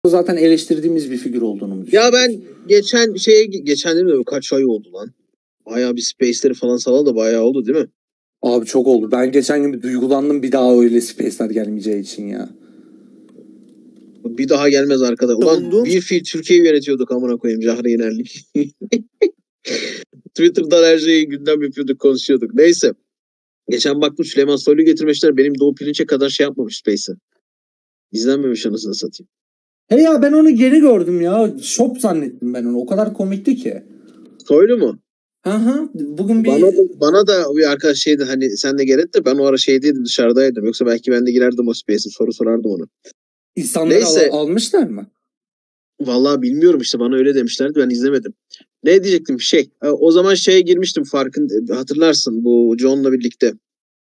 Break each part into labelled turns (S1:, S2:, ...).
S1: zaten eleştirdiğimiz bir figür olduğunu mu
S2: Ya
S1: düşünüyorsun?
S2: ben geçen değil mi? Kaç ay oldu lan? Bayağı bir Space'leri falan salalı da bayağı oldu değil mi?
S1: Abi çok oldu. Ben geçen gün bir duygulandım bir daha öyle Space'ler gelmeyeceği için ya.
S2: Bir daha gelmez arkada. Ulan
S1: Savunduğum-
S2: bir fiil Türkiye'yi yönetiyorduk amına koyayım Cahre Yenerlik. Twitter'dan her şeyi gündem yapıyorduk, konuşuyorduk. Neyse. Geçen baktım Süleyman Soylu getirmişler. Benim Doğu Pirinç'e kadar şey yapmamış Space'i. İzlenmemiş anasını satayım.
S1: He ya ben onu geri gördüm ya. Şop zannettim ben onu. O kadar komikti ki.
S2: Soylu mu?
S1: Hı hı. Bugün bir...
S2: Bana da bir arkadaş şeydi hani sen de gel et de ben o ara şeydeydim dışarıdaydım. Yoksa belki ben de girerdim o Space'e soru sorardım ona.
S1: İnsanları
S2: Neyse.
S1: almışlar mı?
S2: Vallahi bilmiyorum işte bana öyle demişlerdi ben izlemedim. Ne diyecektim o zaman şeye girmiştim hatırlarsın bu John'la birlikte.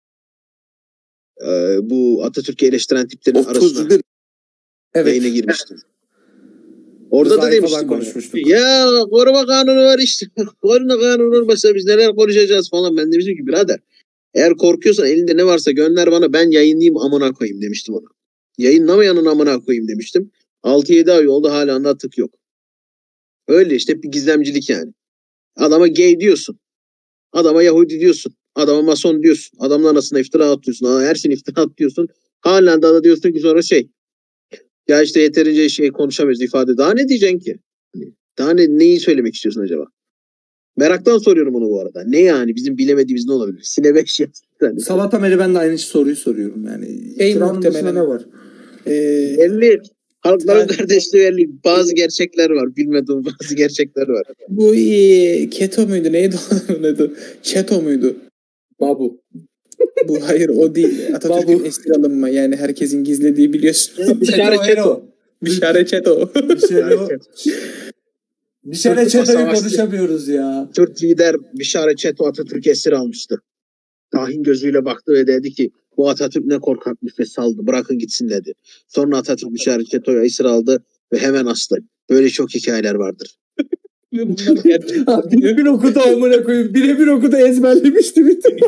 S2: Bu Atatürk'ü eleştiren tiplerin arasına yayına girmiştim. Orada da demiştim
S1: konuşmuştuk.
S2: Ya koruma kanunu var işte. Koruma kanunu olmasa biz neler konuşacağız falan. Ben demiştim ki birader eğer korkuyorsan elinde ne varsa gönder bana ben yayınlayayım amına koyayım demiştim ona. Yayınlamayanın amına koyayım demiştim. 6-7 ay oldu hala da tık yok. Öyle işte bir gizlemcilik yani. Adama gay diyorsun. Adama Yahudi diyorsun. Adama Mason diyorsun. Adamın anasına iftira atıyorsun. Her şeyin iftira atıyorsun. Halen daha da diyorsun ki sonra ya işte yeterince şey konuşamıyoruz ifade. Daha ne diyeceksin ki? Daha neyi söylemek istiyorsun acaba? Meraktan soruyorum bunu bu arada. Ne yani? Bizim bilemediğimiz ne olabilir? Sine 5 yani.
S1: Sabah Tamer'e ben de aynı soruyu soruyorum yani.
S3: En muhtemelen
S1: ne var?
S2: 50 halkların kardeşliği belli. Bazı gerçekler var. Bilmediğim bazı gerçekler var.
S3: Bu Keto muydu? Neydi onun adı? Çeto muydu?
S1: Babu.
S3: Bu hayır o değil. Atatürk'ün esir alınma. Yani herkesin gizlediği biliyorsun.
S2: Bişare Çeto.
S3: Bişare Çeto.
S1: Bişare Çeto'yu konuşamıyoruz ya.
S2: Türk lider Bişare Çeto Atatürk esir almıştı. Tahin gözüyle baktı ve dedi ki bu Atatürk ne korkakmış ve saldı. Bırakın gitsin dedi. Sonra Atatürk Bişare Çeto'yu esir aldı ve hemen astı. Böyle çok hikayeler vardır.
S1: Birebir okudu amına koyayım. Birebir okudu ezberlemişti bütün.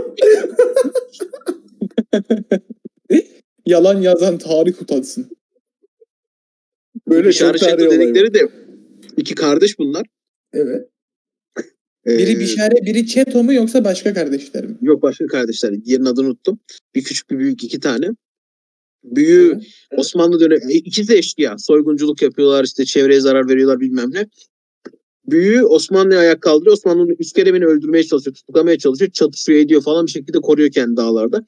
S3: Yalan yazan tarih utansın.
S2: Böyle Bişare Çeto dedikleri de iki kardeş bunlar.
S1: Evet.
S3: Biri Bişare, biri Çeto mu yoksa başka kardeşler mi?
S2: Yok başka kardeşler. Diğerinin adını unuttum. Bir küçük bir büyük iki tane. Büyüğü Osmanlı dönemi. İkisi de eşkıya. Soygunculuk yapıyorlar işte çevreye zarar veriyorlar bilmem ne. Büyüğü Osmanlı'ya ayak kaldırıyor. Osmanlı'nın üskeremini öldürmeye çalışıyor. Tutuklamaya çalışıyor. Çatışıyor ediyor falan bir şekilde koruyor kendi dağlarda.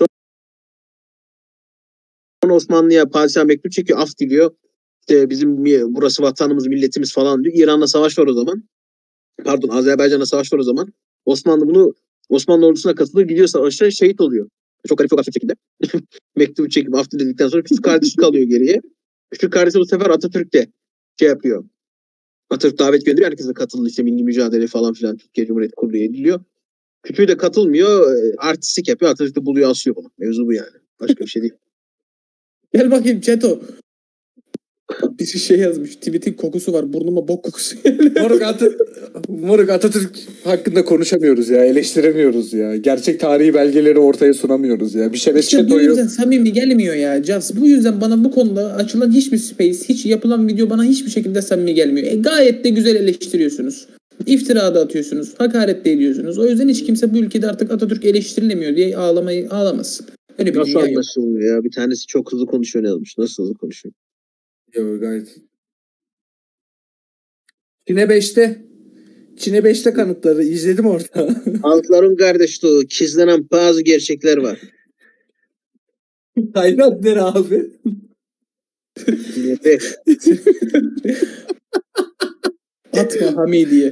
S2: Sonra Osmanlı'ya padişah mektup çekiyor. Af diliyor. İşte bizim burası vatanımız milletimiz falan diyor. İran'la savaş var o zaman. Pardon Azerbaycan'la savaş var o zaman. Osmanlı ordusuna katılıyor. Gidiyor savaşa şehit oluyor. Çok garip bir şekilde. Mektubu çekip af diledikten sonra küçük kardeşi kalıyor geriye. Küçük kardeşi bu sefer Atatürk de yapıyor. Atatürk davet gönderiyor. Herkese katıldı. İşte milli mücadele falan filan Türkiye Cumhuriyeti kuruluyor ediliyor. Küçüğü de katılmıyor. Artistik yapıyor. Atatürk de buluyor asıyor bunu. Mevzu bu yani. Başka bir şey değil.
S3: Gel bakayım Çeto. Birisi şey yazmış. Tweet'in kokusu var. Burnuma bok kokusu geliyor.
S1: Moruk Atatürk hakkında konuşamıyoruz ya. Eleştiremiyoruz ya. Gerçek tarihi belgeleri ortaya sunamıyoruz ya. Bir şey
S3: İşte bu yüzden samimi gelmiyor ya. Just bu yüzden bana bu konuda açılan hiçbir space, hiç yapılan video bana hiçbir şekilde samimi gelmiyor. Gayet de güzel eleştiriyorsunuz. İftira da atıyorsunuz. Hakaret de ediyorsunuz. O yüzden hiç kimse bu ülkede artık Atatürk eleştirilemiyor diye ağlamasın. Öyle bir
S2: Nasıl anlaşılmıyor ya? Bir tanesi çok hızlı konuşuyor ne yazmış. Nasıl hızlı konuşuyor?
S1: Yok gayet. Çin'e 5'te kanıtları izledim orada.
S2: Halkların kardeşliği, gizlenen bazı gerçekler var.
S1: Kaynak nere abi?
S3: Atma Hamidiye.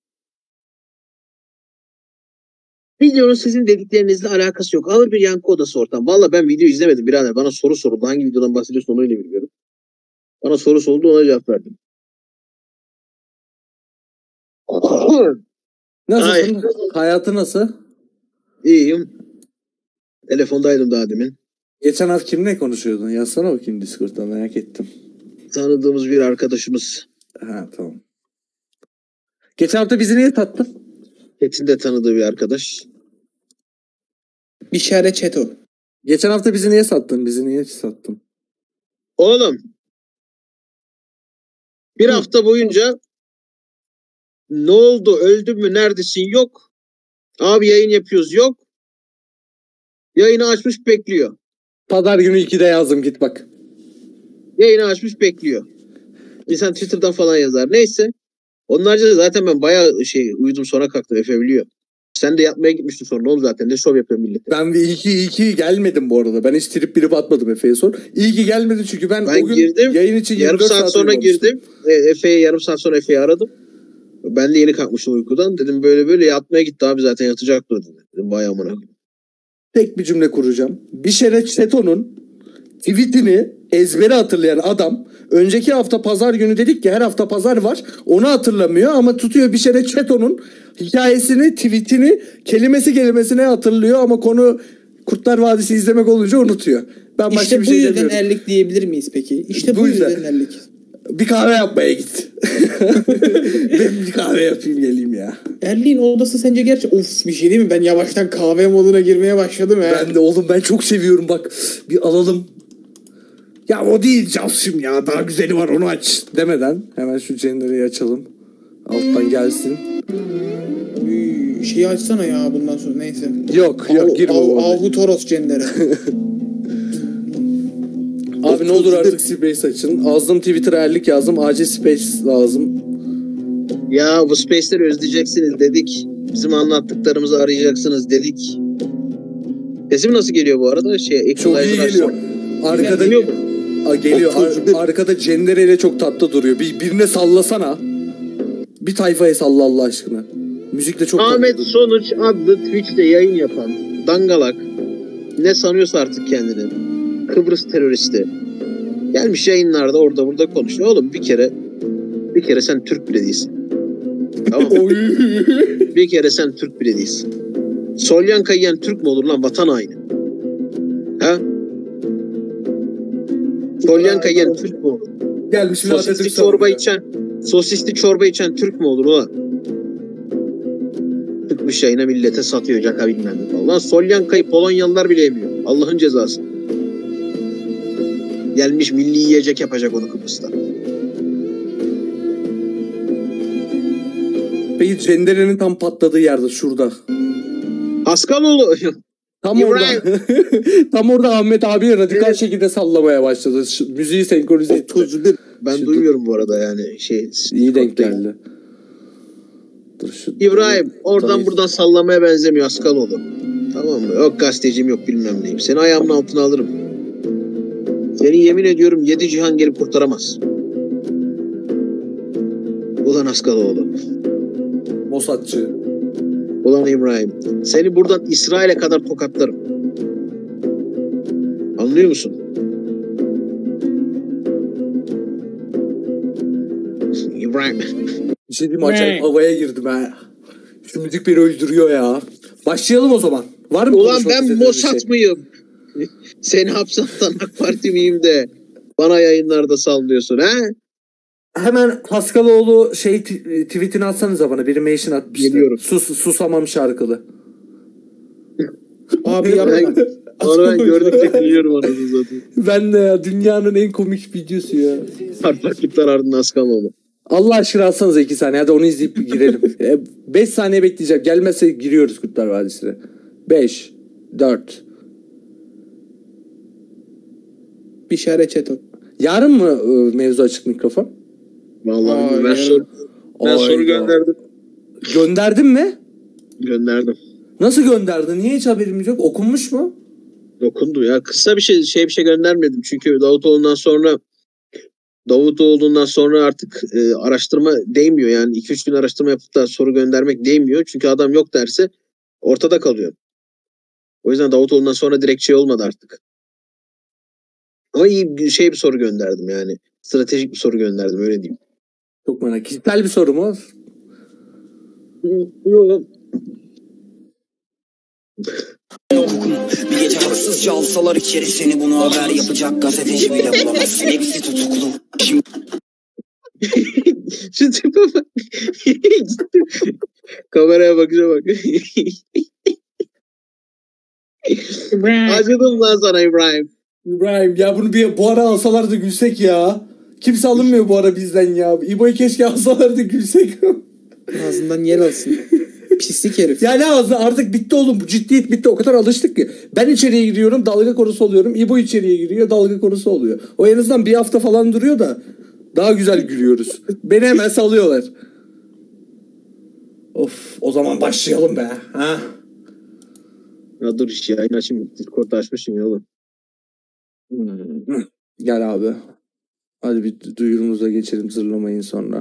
S2: Videonun sizin dediklerinizle alakası yok. Ağır bir yankı odası ortam. Valla ben video izlemedim birader. Bana soru soruldu. Hangi videodan bahsediyorsun onu öyle bilmiyorum. Bana soru soruldu ona cevap verdim.
S1: Nasılsın? Hayatı nasıl?
S2: İyiyim. Telefondaydım daha demin.
S1: Geçen hafta kimle konuşuyordun? Yazsana bakayım Discord'da merak ettim.
S2: Tanıdığımız bir arkadaşımız.
S1: Ha tamam. Geçen hafta bizi niye tattın?
S2: Çetin de tanıdığı bir arkadaş.
S3: Bişare Çeto.
S1: Geçen hafta bizi niye sattın? Bizi niye sattın?
S2: Oğlum Bir hafta boyunca ne oldu, öldün mü, neredesin, yok. Abi yayın yapıyoruz, yok. Yayını açmış bekliyor.
S1: Pazar günü 2'de yazdım, git bak.
S2: Yayını açmış bekliyor. İnsan Twitter'dan falan yazar. Neyse. Onlarca zaten ben bayağı uyudum, sonra kalktım, Efe biliyor. Sen de yatmaya gitmiştin sonra, ne oldu zaten, ne şov yapıyor millete.
S1: Ben iyi ki gelmedim bu arada. Ben hiç trip atmadım Efe'ye sor. İyi ki gelmedi çünkü ben o gün
S2: girdim,
S1: yayın için
S2: yarım saat sonra
S1: uyumamıştım.
S2: girdim. Yarım saat sonra Efe'yi aradım. Ben de yeni kalkmışım uykudan. Dedim böyle yatmaya gitti abi, zaten yatacaktı o dedi. Dedim vay amına.
S1: Tek bir cümle kuracağım. Bişere Çeto'nun tweetini ezbere hatırlayan adam, önceki hafta pazar günü dedik ki her hafta pazar var, onu hatırlamıyor ama tutuyor Bişere Çeto'nun hikayesini, tweetini kelimesine hatırlıyor ama konu Kurtlar Vadisi izlemek olunca unutuyor. Ben başka
S3: İşte
S1: bir
S3: bu
S1: şey
S3: yüzden
S1: demiyorum.
S3: erlik diyebilir miyiz peki? İşte
S1: Bu
S3: bu
S1: yüzden.
S3: yüzden erlik.
S1: Bir kahve yapmaya git. Ben bir kahve yapayım geleyim ya.
S3: Erliğin odası sence gerçi of bir şey değil mi? Ben yavaştan kahve moduna girmeye başladım ya.
S1: Ben de oğlum, ben çok seviyorum bak. Bir alalım. Ya o değil Cansu'm ya, daha güzeli var, onu aç demeden hemen şu Cender'i açalım. Alttan gelsin.
S3: Şeyi açsana ya bundan sonra, neyse.
S1: Yok girme oğlum.
S3: Ahu Toros Cender'e.
S1: Abi ne olur artık Space açın. Azdım Twitter'a erlik yazdım. Acil Space lazım.
S2: Ya bu Space'leri özleyeceksiniz dedik. Bizim anlattıklarımızı arayacaksınız dedik. Sesim nasıl geliyor bu arada?
S1: Çok iyi
S2: Equalizer
S1: geliyor. Arkada
S2: Geliyor mu?
S1: geliyor. Arkada Cendere ile çok tatlı duruyor. Birine sallasana. Bir tayfaya salla Allah aşkına. Müzikle çok
S2: Ahmet
S1: tatlı.
S2: Sonuç adlı Twitch'te yayın yapan dangalak, ne sanıyorsa artık kendini, Kıbrıs teröristi, gelmiş yayınlarda orada burada konuşuyor. Oğlum bir kere sen Türk bile değilsin. Tamam mı? Bir kere sen Türk bile değilsin. Solyanka yiyen Türk mü olur lan, vatan haini? Ha? Solyanka yiyen Türk mü olur?
S1: Gelmiş
S2: Sosisli çorba içen Türk mü olur ulan? Çıkmış yayına millete satıyor caka bilmem ne falan. Lan Solyanka'yı Polonyalılar bile yemiyor. Allah'ın cezası. Gelmiş milli yiyecek yapacak onu Kıbrıs'ta.
S1: Peki Cendere'nin tam patladığı yerde şurada.
S2: Askaloğlu.
S1: Tam
S2: İbrahim.
S1: orada. Tam orada Ahmet abi radikal şekilde sallamaya başladı. Müziği senkronize etti.
S2: Ben
S1: Şimdi-
S2: duymuyorum bu arada yani.
S1: İyi denk geldi. Dur şu...
S2: İbrahim oradan
S1: Tabii.
S2: buradan sallamaya benzemiyor Askaloğlu. Tamam mı? Yok gazeteciyim, yok bilmem neyim. Seni ayağımın altına alırım. Seni yemin ediyorum 7 cihan gelip kurtaramaz. Ulan Askaloğlu.
S1: Mossadçı.
S2: Ulan İbrahim. Seni buradan İsrail'e kadar tokatlarım. Anlıyor musun? İbrahim.
S1: Bir şey diyeyim mi? Acayip havaya girdim ha. Şu müzik beni öldürüyor ya. Başlayalım o zaman. Var mı
S2: Ulan
S1: konuşmak
S2: ben
S1: istediğiniz bir
S2: Mossad
S1: şey?
S2: mıyım? Seni hapse atan AK Parti miyim de bana yayınlarda sallıyorsun ha?
S1: Hemen Haskaloğlu tweetini atsanıza bana. Biri mention atmıştı.
S2: Geliyorum.
S1: Susamam şarkılı.
S3: Abi yapma.
S2: Onu ben gördükçe biliyorum onu zaten.
S1: Ben de ya, dünyanın en komik videosu ya.
S2: Harfaklıklar ardından Askaloğlu.
S1: Allah aşkına atsanıza 2 saniye. Hadi onu izleyip girelim. 5 saniye bekleyeceğim. Gelmezse giriyoruz Kurtlar Vadisi'ne. 5, 4.
S3: Bişare Çeto.
S1: Yarın mı mevzu açık mikrofon?
S2: Vallahi
S3: Aa,
S2: ben soru
S1: Hayda.
S2: gönderdim.
S1: Gönderdin mi?
S2: Gönderdim.
S1: Nasıl gönderdin? Niye hiç haberimiz yok? Okunmuş mu?
S2: Dokundu ya. Kısa bir şey göndermedim. Çünkü Davutoğlu'ndan sonra artık araştırma değmiyor. Yani 2-3 gün araştırma yapıp da soru göndermek değmiyor. Çünkü adam yok derse ortada kalıyor. O yüzden Davutoğlu'ndan sonra direkt şey olmadı artık. Ama iyi bir soru gönderdim yani. Stratejik bir soru gönderdim, öyle diyeyim.
S1: Çok merak. Kişisel bir soru mu?
S2: Yok.
S4: Bir gece hırsızca alsalar içeri seni, bunu haber yapacak gazeteci bile bulamazsın. Hepsi tutuklu. Şimdi
S2: Şu tipe bak. Kameraya bakışa bak. Acıdım lan sana İbrahim.
S1: İbrahim ya, bunu bu ara alsalar da gülsek ya. Kimse alınmıyor bu ara bizden ya. İbo'yu keşke alsalardı gülsek.
S3: Ağzından yel alsın. Pislik herif.
S1: Yani artık bitti oğlum. Bu ciddiyet bitti. O kadar alıştık ki. Ben içeriye giriyorum, dalga konusu oluyorum. İbo içeriye giriyor, dalga konusu oluyor. O en azından bir hafta falan duruyor da daha güzel gülüyoruz. Beni hemen salıyorlar. Of, o zaman başlayalım be. Ha?
S2: Ya dur iş yayın açayım. Discord'da açmışım ya oğlum.
S1: Gel abi. Hadi bir duyurumuza geçelim, zırlamayın sonra.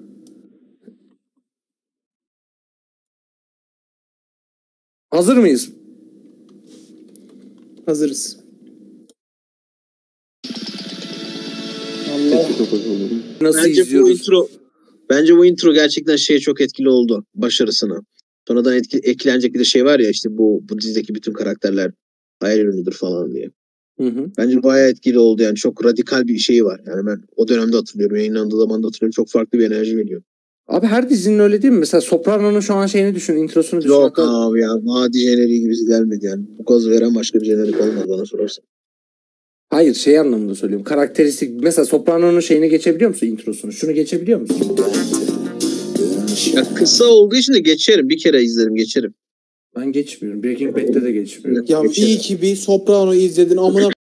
S1: Hazır mıyız?
S3: Hazırız. Allah.
S1: Nasıl
S2: Bence bu
S1: izliyoruz?
S2: Bence bu intro gerçekten çok etkili oldu başarısına. Sonradan eklenecek bir de şey var ya işte bu dizideki bütün karakterler hayal ürünüdür falan diye.
S1: Hı.
S2: Bence bayağı etkili oldu yani çok radikal bir şey var. Yani ben o dönemde hatırlıyorum, yayınlandığı zaman da hatırlıyorum, çok farklı bir enerji veriyor.
S1: Abi her dizinin öyle değil mi? Mesela Soprano'nun şu an şeyini düşün, introsunu düşün.
S2: Yok abi ya, Vadi jeneriği gibisi gelmedi yani. Bu gazı veren başka bir jenerik olmadı bana sorarsan.
S1: Hayır, şey anlamında söylüyorum. Karakteristik. Mesela Soprano'nun şeyini geçebiliyor musun, introsunu? Şunu geçebiliyor musun?
S2: Ya kısa olduğu için de geçerim. Bir kere izlerim geçerim.
S1: Ben geçmiyorum. Breaking Bad'de de geçmiyorum.
S3: Ya iyi ki bir Soprano izledin amına